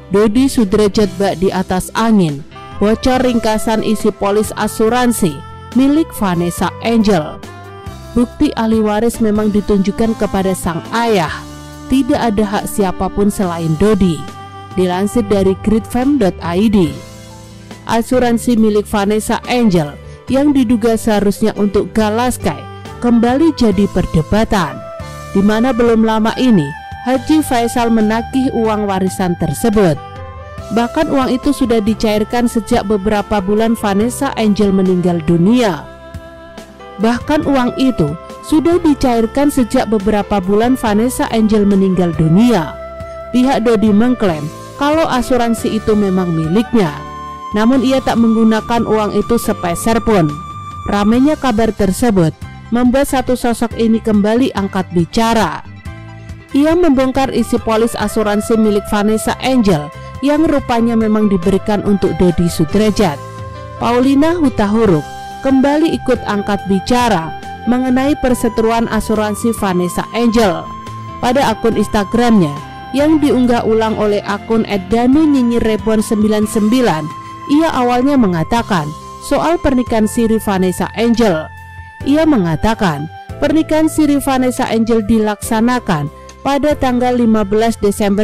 Dodi Sudrajat bak di atas angin. Bocor ringkasan isi polis asuransi milik Vanessa Angel. Bukti ahli waris memang ditunjukkan kepada sang ayah. Tidak ada hak siapapun selain Dodi. Dilansir dari gridfam.id. Asuransi milik Vanessa Angel yang diduga seharusnya untuk Galaskai kembali jadi perdebatan, di mana belum lama ini Haji Faisal menagih uang warisan tersebut. Bahkan uang itu sudah dicairkan sejak beberapa bulan Vanessa Angel meninggal dunia. Bahkan uang itu sudah dicairkan sejak beberapa bulan Vanessa Angel meninggal dunia. Pihak Dodi mengklaim kalau asuransi itu memang miliknya, namun ia tak menggunakan uang itu sepeser pun. Ramainya kabar tersebut membuat satu sosok ini kembali angkat bicara. Ia membongkar isi polis asuransi milik Vanessa Angel yang rupanya memang diberikan untuk Dodi Sudrajat. Paulina Hutahuruk kembali ikut angkat bicara mengenai perseteruan asuransi Vanessa Angel. Pada akun Instagramnya yang diunggah ulang oleh akun @danunyinyirebon99, ia awalnya mengatakan soal pernikahan Siri Vanessa Angel. Ia mengatakan pernikahan Siri Vanessa Angel dilaksanakan pada tanggal 15 Desember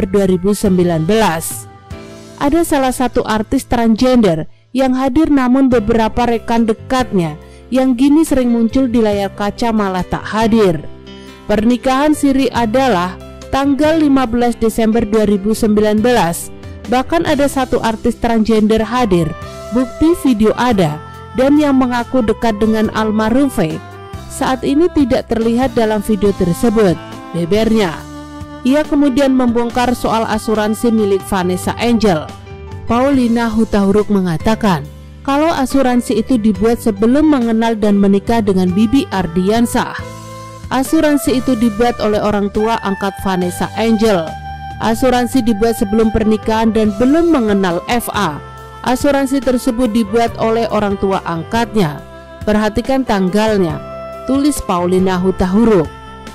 2019. Ada salah satu artis transgender yang hadir, namun beberapa rekan dekatnya yang kini sering muncul di layar kaca malah tak hadir. Pernikahan Siri adalah tanggal 15 Desember 2019. Bahkan ada satu artis transgender hadir, bukti video ada, dan yang mengaku dekat dengan almarhum V saat ini tidak terlihat dalam video tersebut, bebernya. Ia kemudian membongkar soal asuransi milik Vanessa Angel. Paulina Hutahuruk mengatakan kalau asuransi itu dibuat sebelum mengenal dan menikah dengan Bibi Ardiansah. Asuransi itu dibuat oleh orang tua angkat Vanessa Angel. Asuransi dibuat sebelum pernikahan dan belum mengenal FA. Asuransi tersebut dibuat oleh orang tua angkatnya. Perhatikan tanggalnya, tulis Paulina Hutahuruk.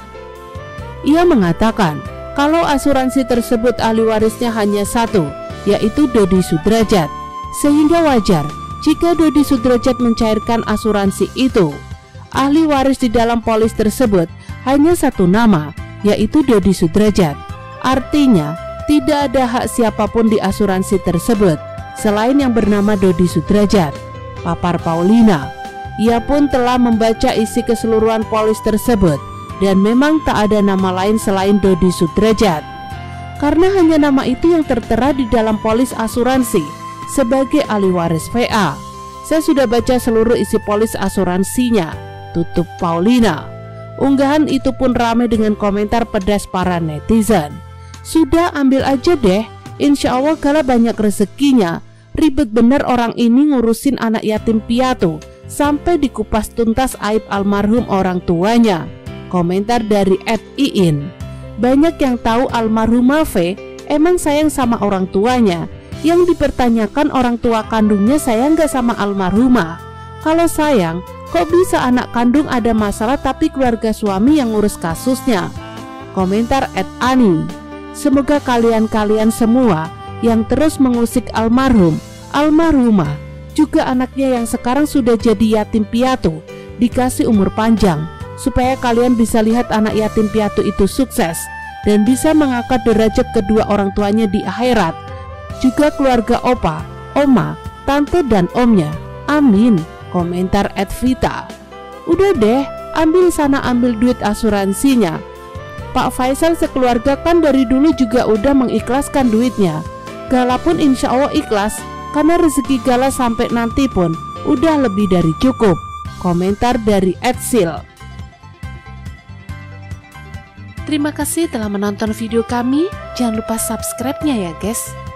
Ia mengatakan kalau asuransi tersebut ahli warisnya hanya satu, yaitu Dodi Sudrajat, sehingga wajar jika Dodi Sudrajat mencairkan asuransi itu. Ahli waris di dalam polis tersebut hanya satu nama, yaitu Dodi Sudrajat. Artinya tidak ada hak siapapun di asuransi tersebut selain yang bernama Dodi Sudrajat, papar Paulina. Ia pun telah membaca isi keseluruhan polis tersebut dan memang tak ada nama lain selain Dodi Sudrajat, karena hanya nama itu yang tertera di dalam polis asuransi sebagai ahli waris VA. Saya sudah baca seluruh isi polis asuransinya, tutup Paulina. Unggahan itu pun ramai dengan komentar pedas para netizen. Sudah ambil aja deh, insya Allah Gala banyak rezekinya. Ribet bener orang ini ngurusin anak yatim piatu sampai dikupas tuntas aib almarhum orang tuanya. Komentar dari @iin. Banyak yang tahu almarhumah V emang sayang sama orang tuanya. Yang dipertanyakan orang tua kandungnya sayang gak sama almarhumah. Kalau sayang, kok bisa anak kandung ada masalah tapi keluarga suami yang ngurus kasusnya? Komentar @ani. Semoga kalian semua yang terus mengusik almarhum, almarhumah, juga anaknya yang sekarang sudah jadi yatim piatu dikasih umur panjang, supaya kalian bisa lihat anak yatim piatu itu sukses dan bisa mengangkat derajat kedua orang tuanya di akhirat, juga keluarga opa, oma, tante dan omnya. Amin. Komentar @vita. Udah deh, ambil sana ambil duit asuransinya. Pak Faisal sekeluarga kan dari dulu juga udah mengikhlaskan duitnya. Gala pun insya Allah ikhlas, karena rezeki Gala sampai nanti pun udah lebih dari cukup. Komentar dari @sil. Terima kasih telah menonton video kami. Jangan lupa subscribe-nya ya guys.